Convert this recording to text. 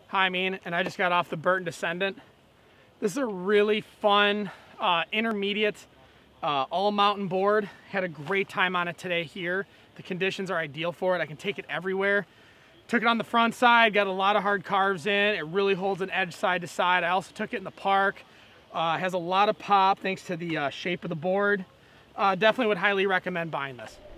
Hi, and I just got off the Burton Descendant. This is a really fun intermediate all mountain board. Had a great time on it today here. The conditions are ideal for it. I can take it everywhere. Took it on the front side, got a lot of hard carves in. It really holds an edge side to side. I also took it in the park. Has a lot of pop thanks to the shape of the board. Definitely would highly recommend buying this.